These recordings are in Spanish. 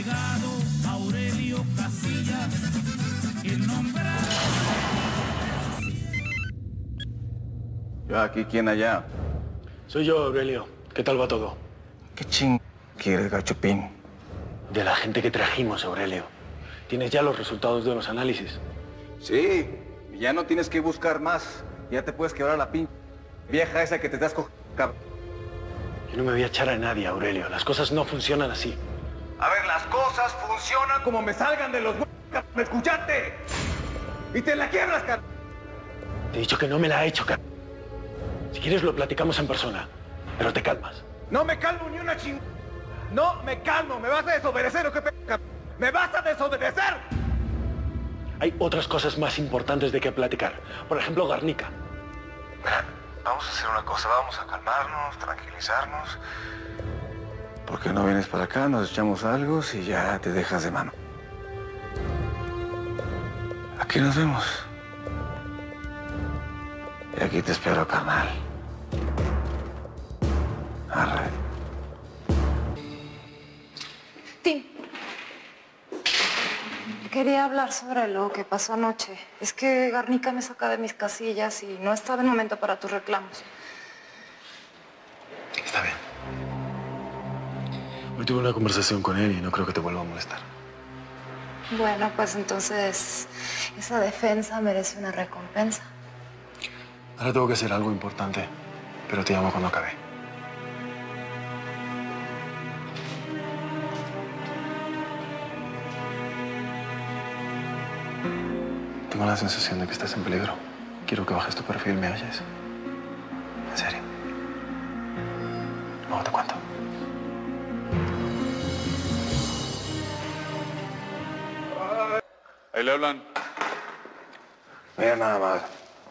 llegado Aurelio Casillas, el nombre... Yo aquí, ¿quién allá? Soy yo, Aurelio. ¿Qué tal va todo? ¿Qué quieres, gachupín? De la gente que trajimos, Aurelio. ¿Tienes ya los resultados de los análisis? Sí, ya no tienes que buscar más. Ya te puedes quebrar la vieja esa que te das Yo no me voy a echar a nadie, Aurelio. Las cosas no funcionan así. A ver, las cosas funcionan como me salgan de los ¿me escuchaste? Y te la quiebras, Te he dicho que no me la he hecho, Si quieres lo platicamos en persona, pero te calmas. No me calmo ni una No me calmo. ¿Me vas a desobedecer o qué ¿Me vas a desobedecer? Hay otras cosas más importantes de qué platicar. Por ejemplo, Garnica. Mira, vamos a hacer una cosa. Vamos a calmarnos, tranquilizarnos. ¿Por qué no vienes para acá? Nos echamos algo y ya te dejas de mano. Aquí nos vemos. Y aquí te espero, carnal. Arre. Tim, quería hablar sobre lo que pasó anoche. Es que Garnica me saca de mis casillas y no estaba el momento para tus reclamos. Está bien. Hoy tuve una conversación con él y no creo que te vuelva a molestar. Bueno, pues entonces esa defensa merece una recompensa. Ahora tengo que hacer algo importante, pero te llamo cuando acabe. Tengo la sensación de que estás en peligro. Quiero que bajes tu perfil, ¿me oyes? En serio. Luego te cuento. Ahí le hablan. Mira nada más.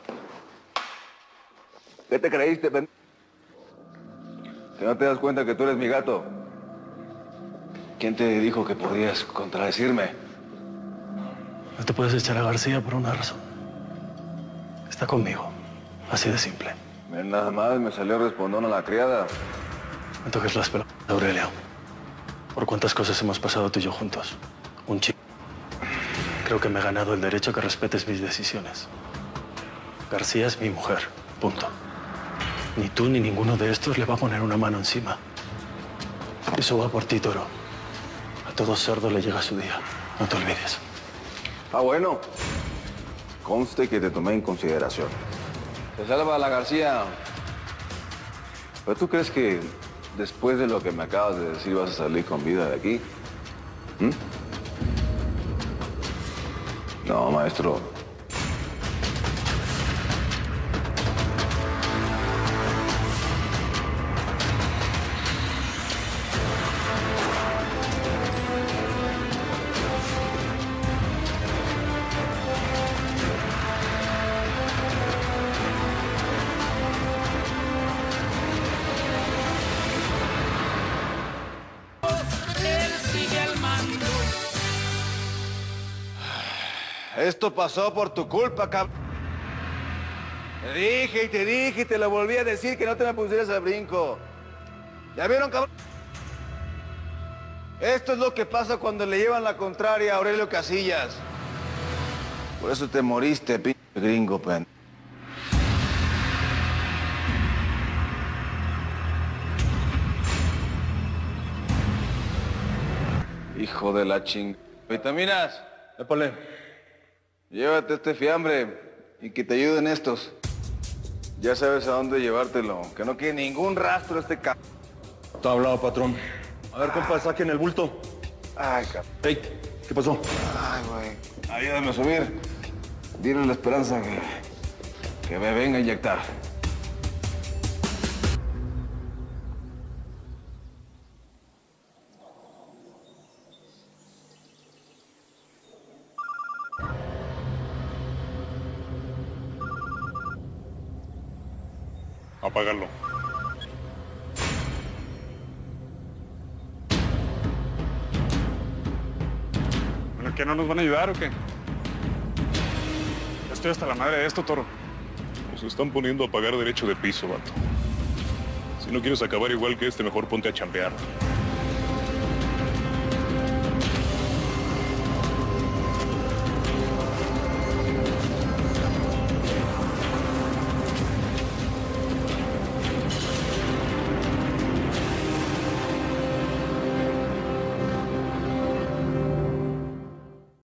¿Qué te creíste, pendejo? ¿Que no te das cuenta que tú eres mi gato? ¿Quién te dijo que podías contradecirme? No te puedes echar a García por una razón. Está conmigo. Así de simple. Mira nada más, me salió respondón a la criada. No toques las pelotas, Aurelio. Por cuántas cosas hemos pasado tú y yo juntos. Un chico. Creo que me he ganado el derecho a que respetes mis decisiones. García es mi mujer. Punto. Ni tú ni ninguno de estos le va a poner una mano encima. Eso va por ti, Toro. A todo cerdo le llega su día. No te olvides. Ah, bueno. Conste que te tomé en consideración. Te salva la García. ¿Pero tú crees que después de lo que me acabas de decir vas a salir con vida de aquí? ¿Mm? No, maestro. Esto pasó por tu culpa, cabrón. Te dije y te lo volví a decir que no te me pusieras al brinco. ¿Ya vieron, cabrón? Esto es lo que pasa cuando le llevan la contraria a Aurelio Casillas. Por eso te moriste, pinche gringo, pen. Hijo de la ching... ¿Vitaminas? Épale. Llévate este fiambre y que te ayuden estos. Ya sabes a dónde llevártelo. Que no quede ningún rastro este c... Está hablado, patrón. A ver, compa, saquen el bulto. Ay, cabrón. Hey, ¿qué pasó? Ay, güey. Ayúdame a subir. Dile a la Esperanza que me venga a inyectar. Apágalo. ¿Bueno, qué, no nos van a ayudar o qué? Estoy hasta la madre de esto, Toro. Nos están poniendo a pagar derecho de piso, vato. Si no quieres acabar igual que este, mejor ponte a chambear.